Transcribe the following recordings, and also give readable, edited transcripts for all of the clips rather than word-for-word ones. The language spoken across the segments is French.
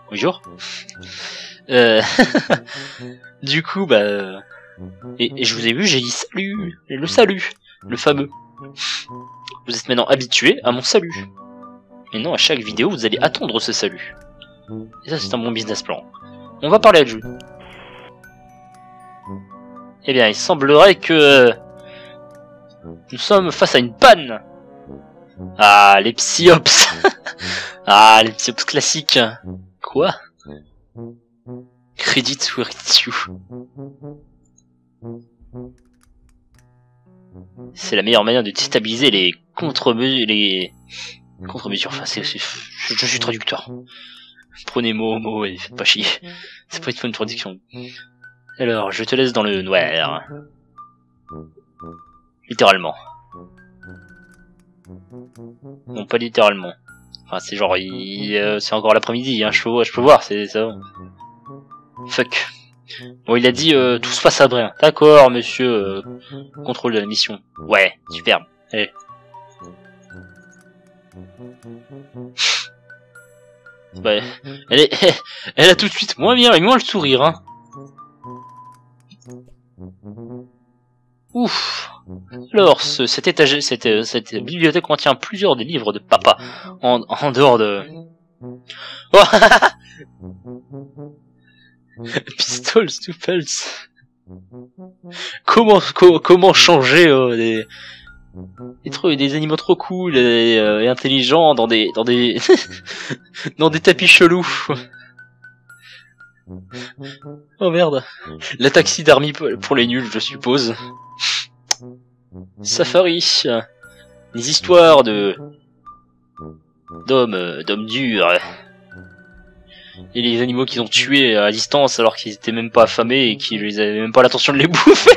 Bonjour. Du coup, bah... Et je vous ai vu, j'ai dit salut. Et le salut. Le fameux. Vous êtes maintenant habitués à mon salut. Maintenant, à chaque vidéo, vous allez attendre ce salut. Et ça, c'est un bon business plan. On va parler à Jude. Eh bien, il semblerait que... nous sommes face à une panne. Ah, les psyops. Ah, les psyops classiques. Quoi? Credit where it's due. C'est la meilleure manière de déstabiliser les contre-mesures. Enfin, je suis traducteur. Prenez mot et faites pas chier. C'est pas une bonne traduction. Alors, je te laisse dans le noir. Littéralement. Non, pas littéralement. Enfin, c'est genre, c'est encore l'après-midi, hein, je peux voir, c'est ça. Fuck. Bon, il a dit, tout se passe à bien. D'accord, monsieur, contrôle de la mission. Ouais, superbe. Allez. Ouais, elle a tout de suite moins bien et moins le sourire, hein. Ouf. Alors, cette bibliothèque contient plusieurs des livres de papa, en dehors de... Oh. Pistols to pelts. Comment changer des animaux trop cool et intelligents dans des dans des tapis chelous. Oh merde. La taxidermie pour les nuls, je suppose. Safari. Les histoires d'hommes durs. Et les animaux qu'ils ont tués à distance alors qu'ils étaient même pas affamés et qu'ils avaient même pas l'intention de les bouffer.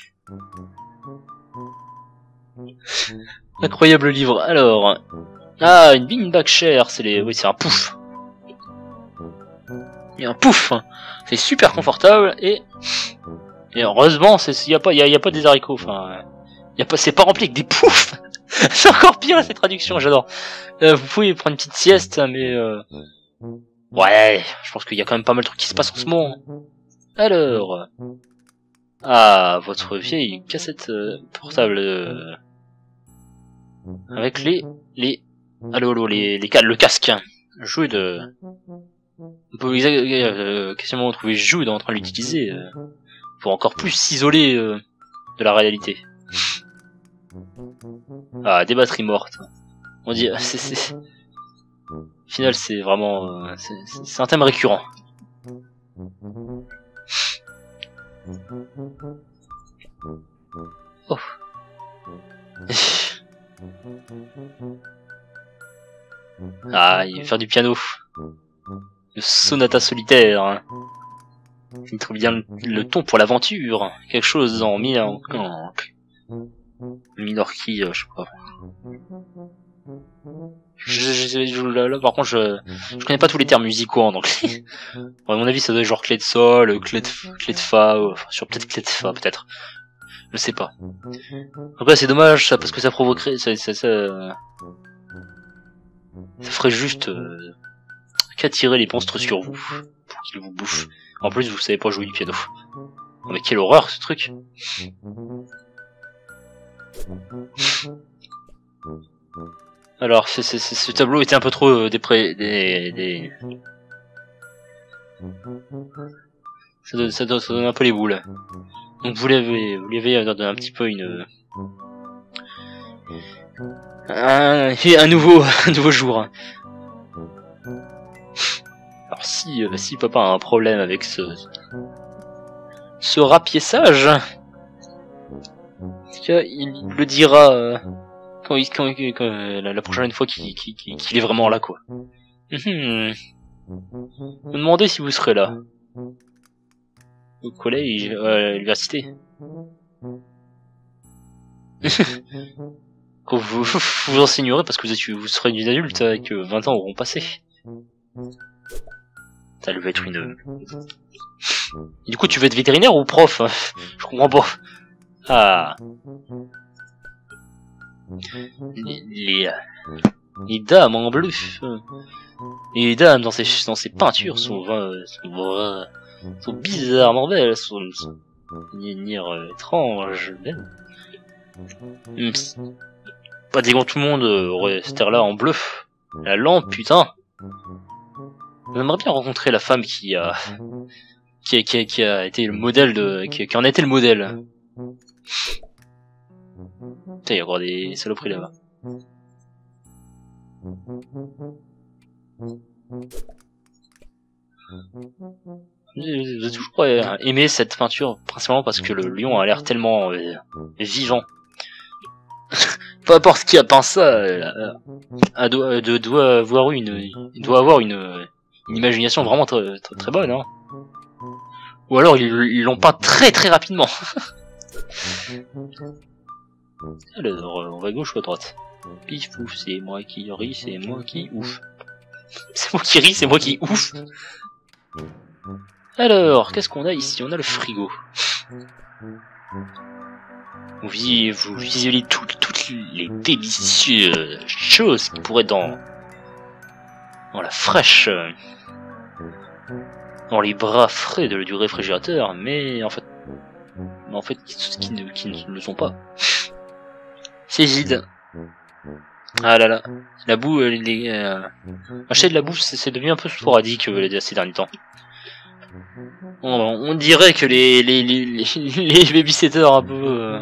Incroyable livre. Alors, une beanbag chair, oui, c'est un pouf. Il y a un pouf. C'est super confortable et heureusement, y a pas des haricots. Enfin, c'est pas rempli avec des poufs. C'est encore pire cette traduction, j'adore. Vous pouvez prendre une petite sieste, mais ouais, je pense qu'il y a quand même pas mal de trucs qui se passent en ce moment. Alors, votre vieille cassette portable avec le casque. Jude, on peut quasiment trouver Jude en train de l'utiliser pour encore plus s'isoler de la réalité. Ah, des batteries mortes. On dit, au final, c'est vraiment, c'est un thème récurrent. Oh. Ah, il veut faire du piano. Le sonata solitaire. Hein. Il trouve bien le ton pour l'aventure. Quelque chose en minor key, je sais pas. Là, par contre, je connais pas tous les termes musicaux en anglais. Bon, à mon avis, ça doit être genre clé de sol, clé de fa, enfin, peut-être clé de fa, peut-être. Je sais pas. Après, c'est dommage, ça, parce que ça provoquerait, ça ferait juste qu'attirer les monstres sur vous, pour qu'ils vous bouffent. En plus, vous savez pas jouer du piano. Oh, mais quelle horreur, ce truc. Alors, ce tableau était un peu trop ça donne un peu les boules. Donc vous lui avez donné un petit peu un nouveau jour. Alors si papa a un problème avec ce rapiessage, il le dira quand la prochaine fois qu'il est vraiment là, quoi. Me demandez si vous serez là. Au collège, à l'université. Quand vous enseignerez parce que vous serez une adulte avec 20 ans auront passé. Ça devait être une... Et du coup, tu veux être vétérinaire ou prof? Je comprends pas. Ah. Les dames en bleu. Et les dames dans ces peintures sont bizarrement belles, sont étranges, belles. Pas des tout le monde rester là en bleu. La lampe, putain. J'aimerais bien rencontrer la femme qui a été le modèle qui en a été le modèle. Putain, il y a encore des saloperies là-bas. J'ai toujours aimé cette peinture, principalement parce que le lion a l'air tellement vivant. Peu importe qui a peint ça, doit avoir une imagination vraiment très bonne, hein. Ou alors ils l'ont peint très rapidement. Alors, on va à gauche ou à droite? Pif pouf, c'est moi qui ris, c'est moi qui ouf. C'est moi qui ris, c'est moi qui ouf. Alors, qu'est-ce qu'on a ici? On a le frigo. Vous visualisez toutes les délicieuses choses qui pourraient être dans la fraîche, dans les bras frais du réfrigérateur, mais en fait qui ne le sont pas. C'est vide. Ah là là, la boue, acheter de la bouffe, c'est devenu un peu sporadique ces derniers temps. On dirait que les babysitters un peu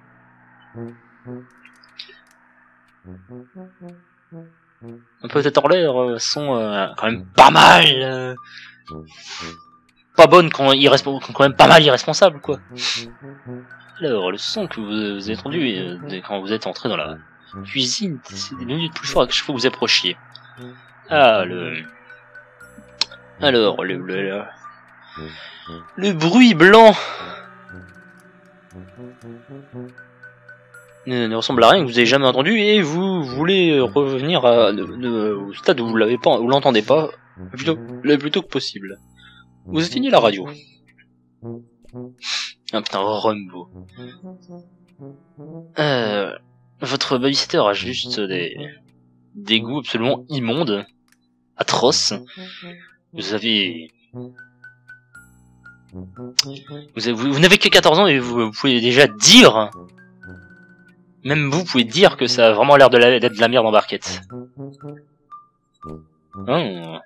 peut-être en l'air sont quand même pas mal pas bonnes quand même pas mal irresponsables, quoi. Alors, le son que vous avez entendu quand vous êtes entré dans la cuisine, c'est devenu plus fort à chaque fois que vous approchiez. Alors, le bruit blanc ne ressemble à rien que vous avez jamais entendu, et vous voulez revenir au stade où vous l'entendez pas, le plus tôt que possible. Vous éteignez la radio. Ah putain, Rumbo. Votre babysitter a juste des goûts absolument immondes, atroces. Vous n'avez que 14 ans et vous pouvez déjà dire, même vous pouvez dire que ça a vraiment l'air d'être de la merde en barquette. Oh.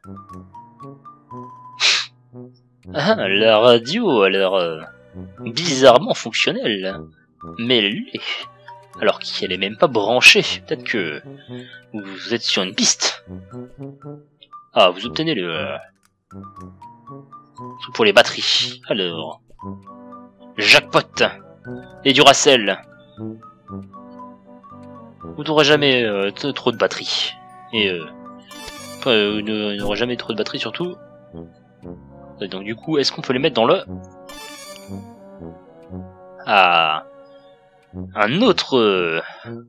Ah, la radio a l'air bizarrement fonctionnelle, mais elle l'est, alors qu'elle est même pas branchée. Peut-être que vous êtes sur une piste. Ah, vous obtenez le truc pour les batteries. Alors, jackpot et Duracell. Vous n'aurez jamais trop de batteries, et vous n'aurez jamais trop de batteries surtout. Et donc du coup, est-ce qu'on peut les mettre dans le un autre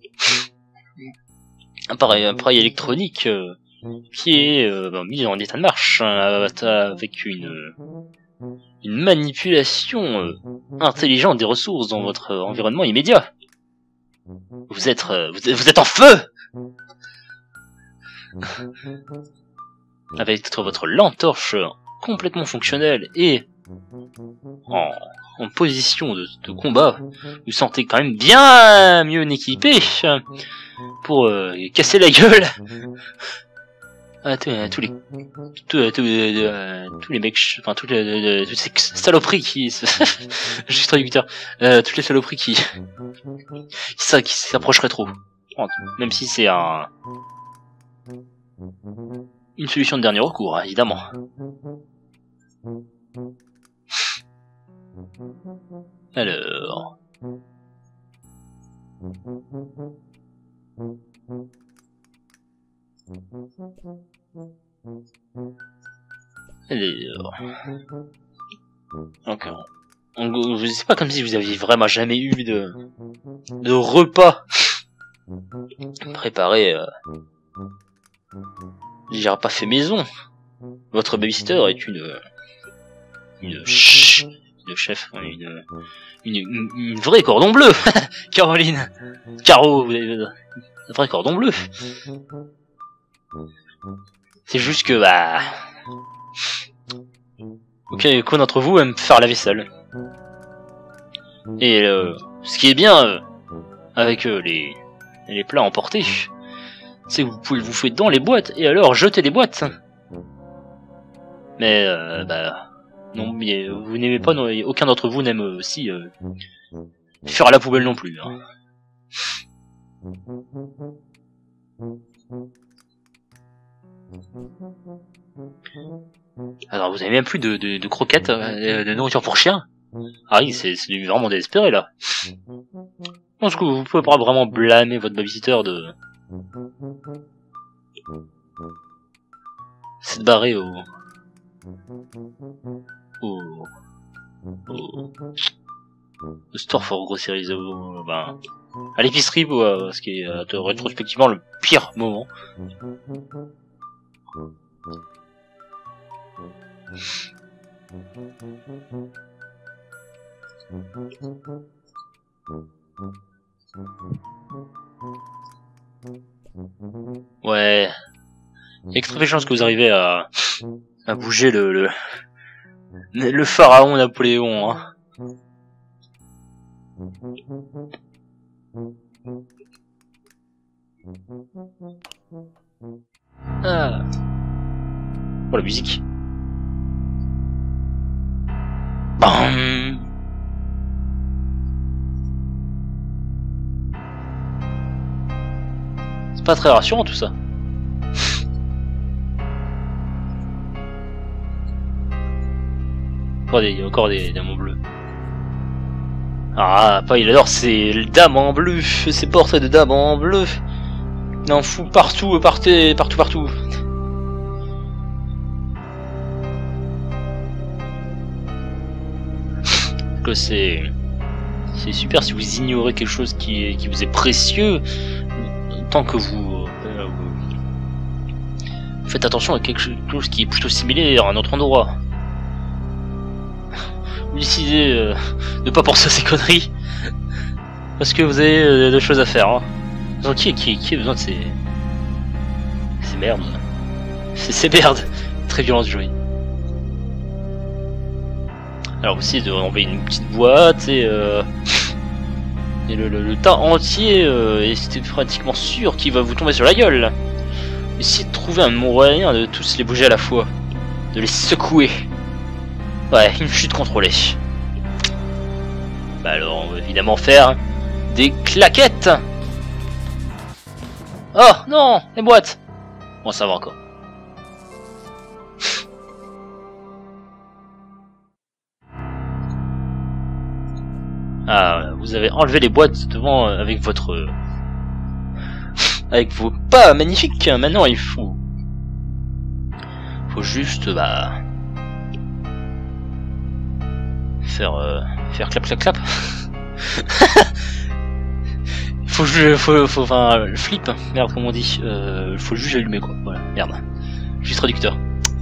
appareil électronique qui est mis en état de marche avec une manipulation intelligente des ressources dans votre environnement immédiat. Vous êtes en feu avec votre lampe torche complètement fonctionnelle et en position de combat. Vous sentez quand même bien mieux équipé pour casser la gueule à tous les mecs, enfin toutes ces saloperies qui juste traducteur, toutes les saloperies qui s'approcheraient trop, même si c'est une solution de dernier recours, hein, évidemment. Alors, encore. Je sais pas, comme si vous aviez vraiment jamais eu de repas préparé. J'ai pas fait maison. Votre babysitter est une chef, une vraie cordon bleu. Caroline, Caro, vous avez un vrai cordon bleu. C'est juste que, bah... Aucun d'entre vous aime faire la vaisselle. Et ce qui est bien avec les plats emportés, c'est que vous pouvez vous fouiller dans les boîtes et alors jeter les boîtes. Mais bah non, mais vous n'aimez pas, non, aucun d'entre vous n'aime aussi faire à la poubelle non plus. Hein. Alors vous avez même plus de croquettes, de nourriture pour chien. Ah oui, c'est vraiment désespéré là. Je pense que vous pouvez pas vraiment blâmer votre babysitter de... C'est de barrer au store for groceries, ben, à l'épicerie, ce qui est rétrospectivement le pire moment. Ouais, il y a extrêmement de chance que vous arrivez à bouger le pharaon Napoléon. Hein. Ah. Oh la musique. Bam. C'est pas très rassurant tout ça. Il y a encore des dames en bleu. Ah, pas il adore ces dames en bleu, ces portraits de dames en bleu. Il en fout partout, partout. Que c'est super si vous ignorez quelque chose qui vous est précieux, tant que vous faites attention à quelque chose qui est plutôt similaire à un autre endroit. Vous décidez de pas penser à ces conneries parce que vous avez d'autres choses à faire. Hein. Donc qui a besoin de ces merdes? Ces merdes. Très violent ce jeu. Alors vous essayez d'enlever une petite boîte et le tas entier et c'était pratiquement sûr qu'il va vous tomber sur la gueule. Essayez de trouver un moyen de tous les bouger à la fois, de les secouer. Ouais, une chute contrôlée. Bah alors on va évidemment faire des claquettes. Oh non, les boîtes. Bon ça va encore. Ah, vous avez enlevé les boîtes devant avec votre... avec vos pas magnifiques. Maintenant il faut juste faire clap. Enfin le flip, merde comme on dit. Faut juste allumer quoi. Voilà, merde. Juste traducteur.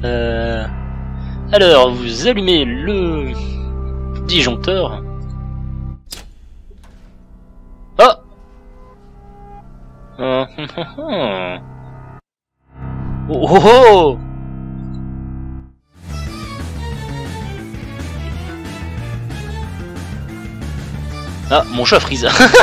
Alors vous allumez le disjoncteur. Oh oh. Ah, mon chat freeze.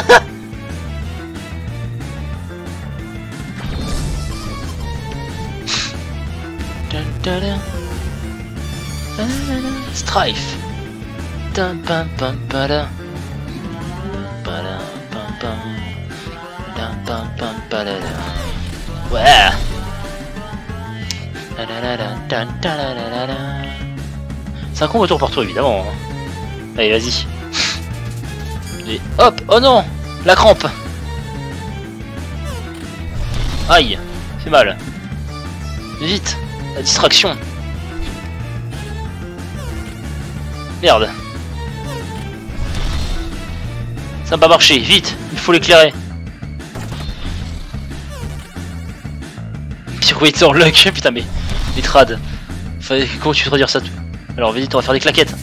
Strife. Ouais. C'est un combo tour par tour évidemment. Allez vas-y. Et hop. Oh non. La crampe. Aïe. Fait mal. Vite. La distraction. Merde. Ça n'a pas marché. Vite. Il faut l'éclairer. Pirate luck, putain mais les trades. Enfin, comment tu veux dire ça? Alors vas-y, on va faire des claquettes.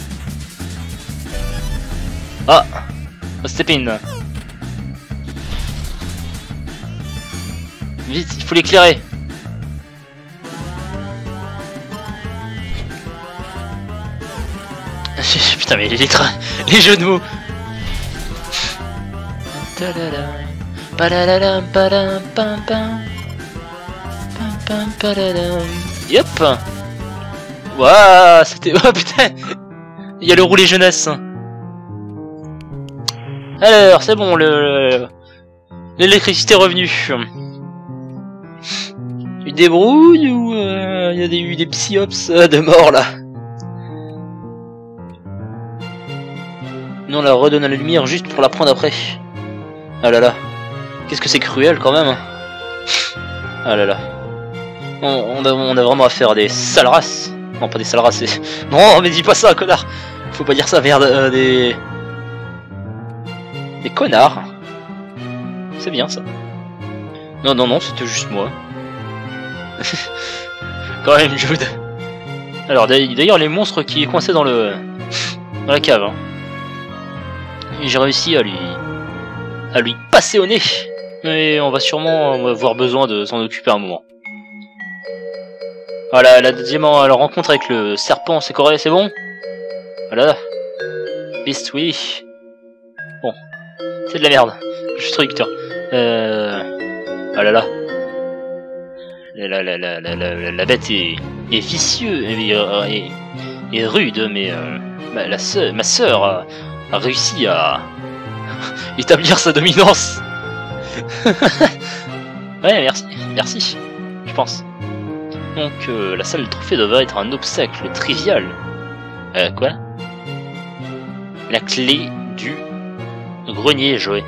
Ah, step in. Vite, il faut l'éclairer. Putain, mais les jeux de mots. Yep. Waouh, c'était... Oh putain. Il y a le roulé jeunesse. Alors, c'est bon, l'électricité est revenue. Une débrouille ou il y a eu des psyops de mort là? Non, on la redonne à la lumière juste pour la prendre après. Ah là là. Qu'est-ce que c'est cruel quand même. Ah là là. On a vraiment affaire à des sales races. Non, pas des sales races. Non, mais dis pas ça, connard. Faut pas dire ça, merde. Des connards. C'est bien ça. Non, non, non, c'était juste moi. Quand même, Jude. Alors, d'ailleurs, les monstres qui est coincé dans la cave. Hein. Et j'ai réussi à lui passer au nez. Mais on va sûrement avoir besoin de s'en occuper un moment. Voilà, la deuxième rencontre avec le serpent, c'est correct, c'est bon? Voilà. Beast, oui. Bon. C'est de la merde. Je suis traducteur. Ah là là. La bête est vicieuse et rude, mais ma sœur a réussi à établir sa dominance. Ouais, merci, je pense. Donc la salle de trophée devrait être un obstacle trivial. Quoi? La clé du grenier, joué.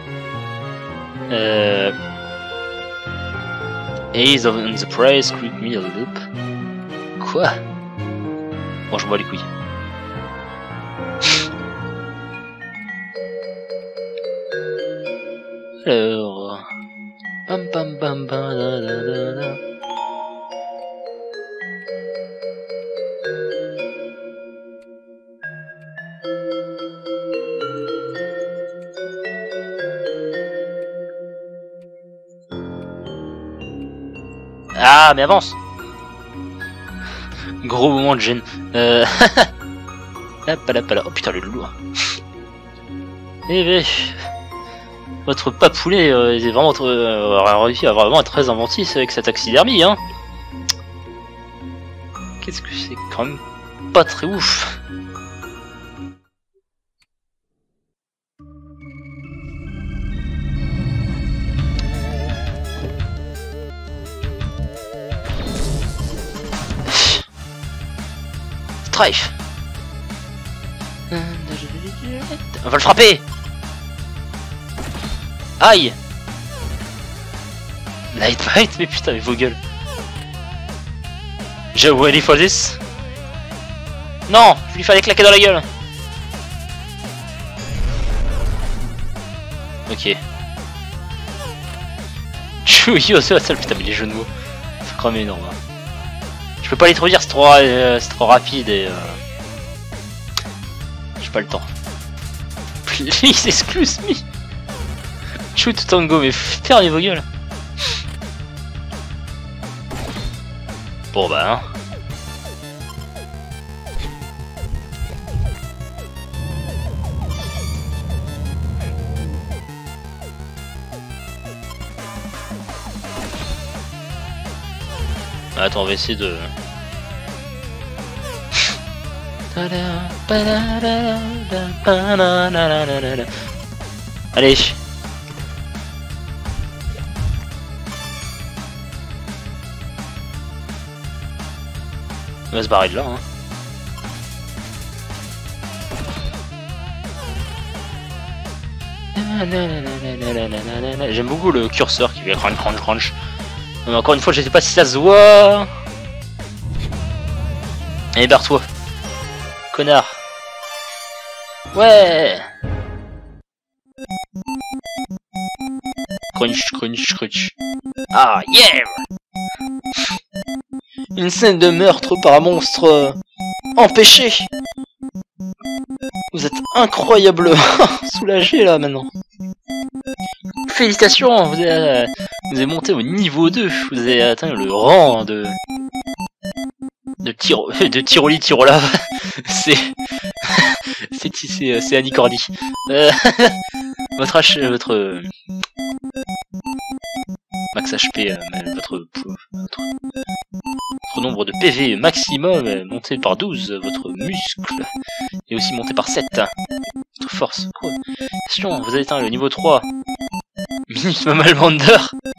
Ace of the prize, creep me a loop. Quoi? Bon, je m'en bats les couilles. Alors... Bam bam bam bam da da da da. Ah, mais avance! Gros moment de gêne. Là, pas là. Oh putain, le lourd. Eh ben... Votre papoulet est vraiment réussi à vraiment être très inventif avec cette taxidermie, hein. Qu'est-ce que c'est quand même pas très ouf. Strife. On va le frapper. Aïe. Lightbite, mais putain, mais vos gueules. J'ai ready for this. Non, je lui fais des claquer dans la gueule. Ok. Chouillot, c'est la seule, putain, mais les jeux de mots. C'est quand même énorme. Hein. Je peux pas les trop dire, c'est trop rapide et j'ai pas le temps. Please excuse me. Shoot Tango, mais fermez vos gueules. Bon bah hein. Attends, on va essayer de... Allez. On va se barrer de là, hein. J'aime beaucoup le curseur qui fait crunch. Mais encore une fois, je sais pas si ça se voit. Allez, barre-toi. Connard. Ouais. Crunch. Ah, yeah. Une scène de meurtre par un monstre empêché. Vous êtes incroyablement soulagé là maintenant. Félicitations, vous avez monté au niveau 2. Vous avez atteint le rang de Tiroli Tirola. C'est si c'est Annie Cordy. Votre max HP, votre nombre de PV maximum est monté par 12, votre muscle est aussi monté par 7. Votre force, quoi. Attention, vous avez atteint le niveau 3. Minute Mamalbander.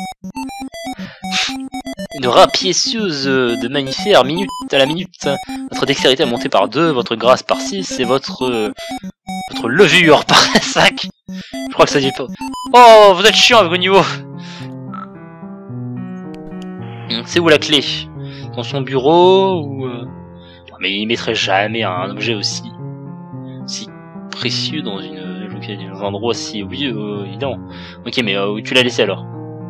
Une rapiécieuse de mammifère, minute à la minute. Votre dextérité est montée par 2, votre grâce par 6 et votre levure par 5. Je crois que ça dit pas. Oh, vous êtes chiant avec vos niveaux. C'est où la clé? Dans son bureau ou... Mais il mettrait jamais un objet aussi précieux dans un endroit si évident. Ok, mais où tu l'as laissé alors?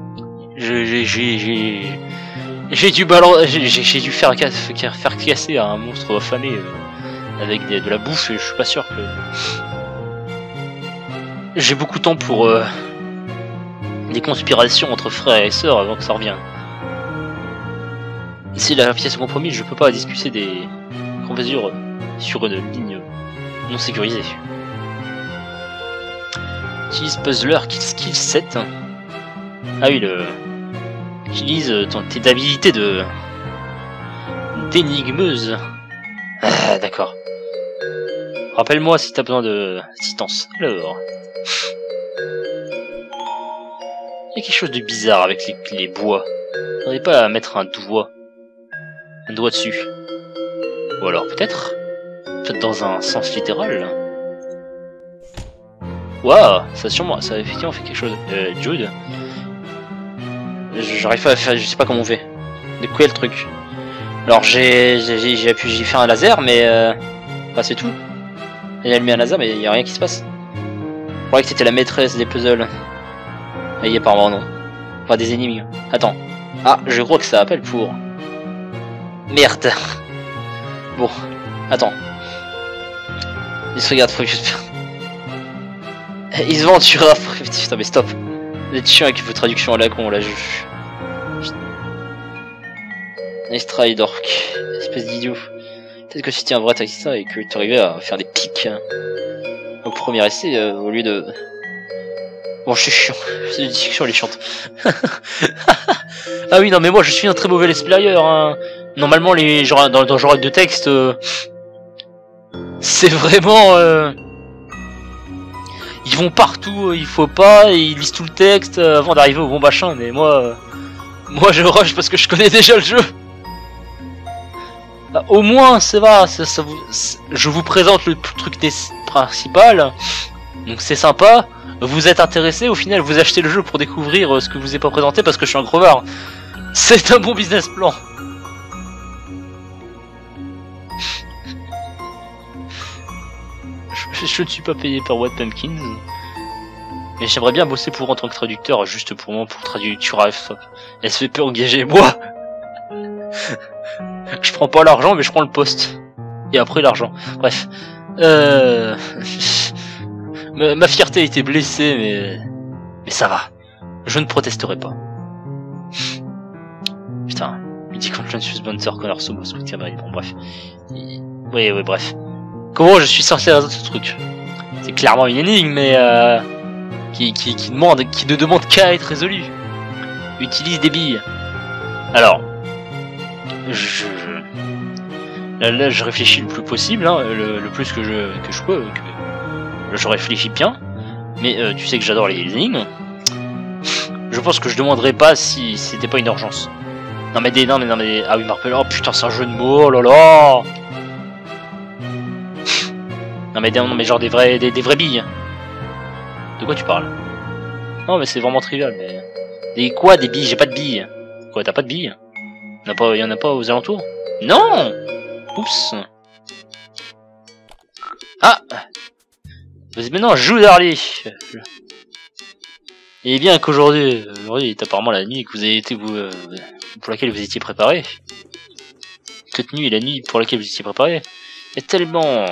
J'ai dû faire casser un monstre affamé avec de la bouffe et je suis pas sûr que j'ai beaucoup de temps pour des conspirations entre frères et sœurs avant que ça revienne. Ici la pièce compromise, je peux pas discuter des mesures sur une ligne non sécurisée. Utilise Puzzler Skill 7. Ah oui, utilise tes habilités d'énigmeuse. Ah, d'accord. Rappelle-moi si t'as besoin d'assistance. Alors... Il y a quelque chose de bizarre avec les bois. On n'aurait pas à mettre un doigt dessus. Ou alors peut-être dans un sens littéral. Waouh, ça a effectivement fait quelque chose. Jude, j'arrive pas à faire, je sais pas comment on fait. De quoi est le truc? Alors j'ai fait un laser, mais bah, c'est tout. Il a allumé un laser, mais il y a rien qui se passe. Je croyais que c'était la maîtresse des puzzles. Et apparemment non. Enfin des énigmes. Attends. Ah, je crois que ça appelle pour... Merde. Bon, attends. Il se regarde, faut juste faire... Il se ventura après... Putain mais stop. Vous êtes chiant avec vos traductions à la con là, Nice try, Dork. Espèce d'idiot. Peut-être que si t'es un vrai taxiste et que t'arrivais à faire des pics au premier essai au lieu de... Bon, je suis chiant. Cette discussion elle est chiante. Ah oui, non mais moi je suis un très mauvais let's player. Hein. Normalement, dans le genre de texte, c'est vraiment... ils vont partout, il faut pas, et ils lisent tout le texte avant d'arriver au bon machin. Mais moi je rush parce que je connais déjà le jeu. Bah, au moins, c'est va, je vous présente le truc principal. Donc c'est sympa. Vous êtes intéressé, au final vous achetez le jeu pour découvrir ce que vous ai pas présenté parce que je suis un crevard. C'est un bon business plan. Je ne suis pas payé par What Pumpkins. Mais j'aimerais bien bosser pour en tant que traducteur, juste pour traduire Turaf. SVP engagé, moi. Je prends pas l'argent mais je prends le poste. Et après l'argent. Bref. Ma fierté a été blessée, mais ça va. Je ne protesterai pas. Putain, il dit Conscious Sponsor, Connor Somos, bon bref. Oui, bref. Comment je suis censé résoudre ce truc? C'est clairement une énigme, mais qui ne demande qu'à être résolu. Utilise des billes. Alors, là, je réfléchis le plus possible, hein, le plus que je peux. Je réfléchis bien, mais tu sais que j'adore les énigmes. Je pense que je demanderais pas si c'était pas une urgence. Non mais ah oui, Marple, oh putain, c'est un jeu de mots, oh là là. Non mais genre des vraies billes. De quoi tu parles? Non mais c'est vraiment trivial, mais... Des billes? J'ai pas de billes. Quoi, t'as pas de billes? Y en a pas aux alentours? Non. Oups. Ah. Maintenant, joue Darley. Et bien qu'aujourd'hui est apparemment la nuit que vous avez été pour laquelle vous étiez préparé. Cette nuit est la nuit pour laquelle vous étiez préparé. Il y a tellement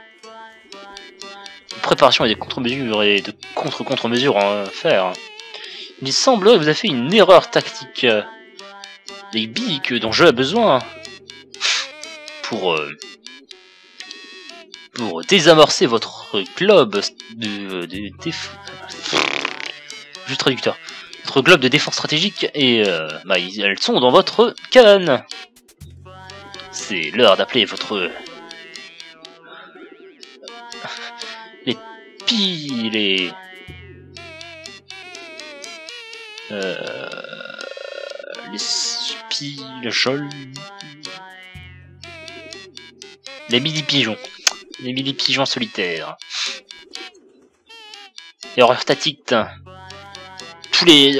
de préparation et de contre-mesures et de contre-mesures à faire. Il semblerait que vous avez fait une erreur tactique. Les billes dont je ai besoin pour pour désamorcer votre globe juste traducteur. Votre globe de défense stratégique et bah, elles sont dans votre cabane. C'est l'heure d'appeler votre les mini-pigeons. Les mini-pigeons solitaires. Et horreur statique. Tous les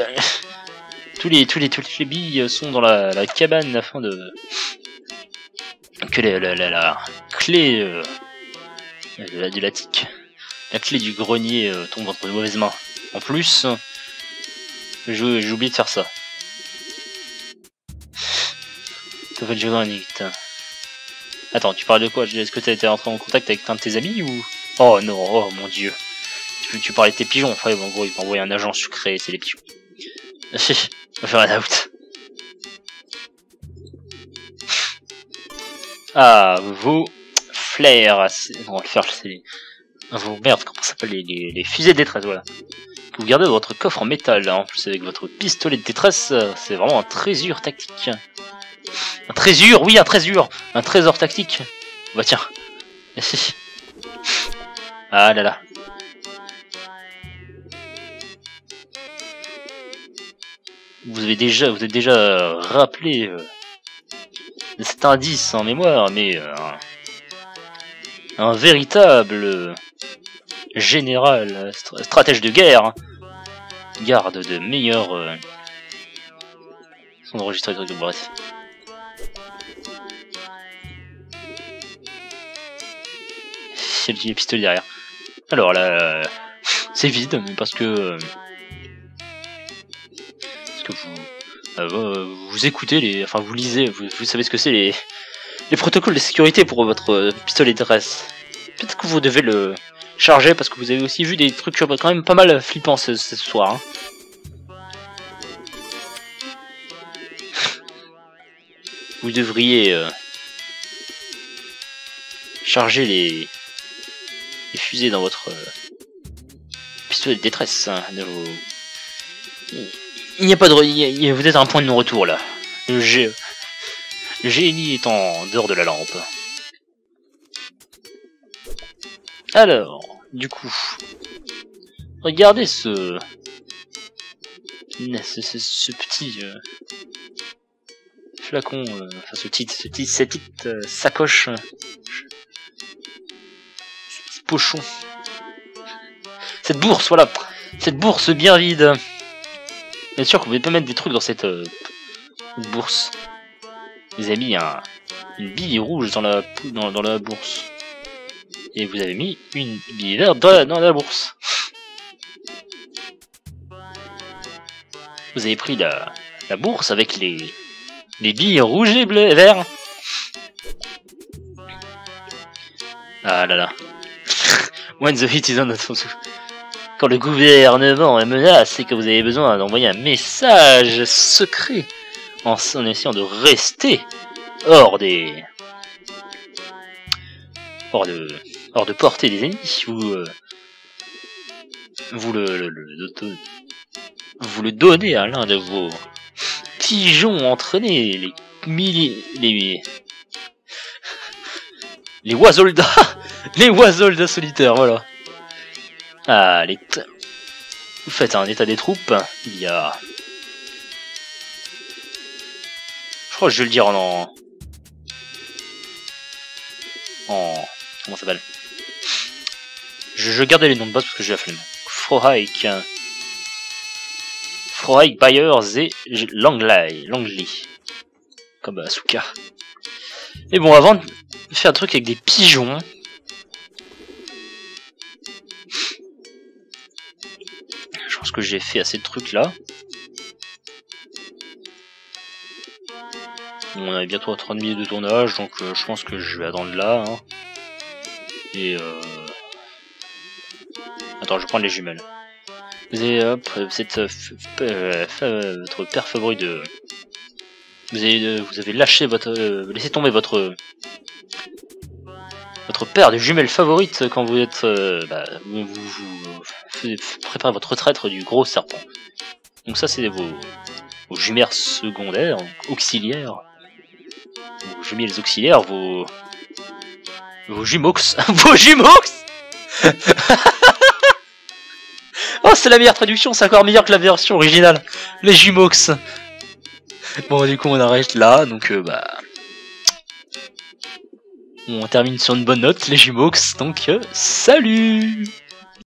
billes sont dans la cabane afin de... que la clé de l'attique. La clé du grenier tombe entre de mauvaises mains. En plus, j'ai oublié de faire ça. Ça fait jouer un hit. Attends, tu parles de quoi? Est-ce que tu as été entré en contact avec un de tes amis ou... Oh non, oh mon dieu. Tu parlais de tes pigeons, enfin en gros ils vont envoyer un agent sucré, c'est les pigeons. On va faire un out. Ah, vos flares, on va le faire, c'est vos merde, comment ça s'appelle, les fusées de détresse, voilà. Que vous gardez dans votre coffre en métal, hein. En plus avec votre pistolet de détresse, c'est vraiment un trésor tactique. Un trésor, oui, un trésor tactique. Bah tiens. Ah là là. Vous êtes déjà rappelé de cet indice en mémoire, mais un véritable général, stratège de guerre, garde de meilleurs sont enregistrés de bref. C'est le pistolet derrière. Alors là, c'est vide, parce que vous écoutez enfin vous lisez, vous savez ce que c'est les protocoles de sécurité pour votre pistolet de détresse. Peut-être que vous devez le charger parce que vous avez aussi vu des trucs quand même pas mal flippants ce soir. Hein. Vous devriez charger les fusées dans votre pistolet de détresse. Hein, il n'y a pas de... vous êtes à un point de non-retour là. Le génie est en dehors de la lampe. Alors, du coup... Regardez ce petit... flacon... enfin cette petite sacoche... ce petit pochon. Cette bourse, voilà. Cette bourse bien vide. Bien sûr que vous pouvez pas mettre des trucs dans cette bourse. Vous avez mis une bille rouge dans la bourse. Et vous avez mis une bille verte dans la bourse. Vous avez pris la bourse avec les billes rouges et bleues et verts. Ah là là. When the heat is on. Quand le gouvernement est menacé et que vous avez besoin d'envoyer un message secret en essayant de rester hors de portée des ennemis, vous le donnez à l'un de vos pigeons entraînés, les oiseaux-soldats, les oiseaux-soldats solitaires, voilà. Ah, vous faites un état des troupes. Il y a... Je crois que je vais le dire en... Comment ça s'appelle? Je gardais les noms de base parce que j'ai la flemme. Frohike, Byers et Langley. Comme Asuka. Et bon, avant de faire un truc avec des pigeons... Je pense que j'ai fait assez de trucs là. On a bientôt 30 minutes de tournage, donc je pense que je vais attendre là. Hein. Et attends, je vais prendre les jumelles. Vous avez votre père favori de... Vous avez lâché votre... laissé tomber votre votre paire de jumelles favorite quand vous êtes vous préparez votre retraite du gros serpent. Donc ça c'est vos jumelles secondaires, auxiliaires, vos jumelles auxiliaires, vos jumox, vos jumox. Oh, c'est la meilleure traduction, c'est encore meilleur que la version originale. Les jumox. Bon, du coup, on arrête là, donc on termine sur une bonne note, les jumox, donc salut.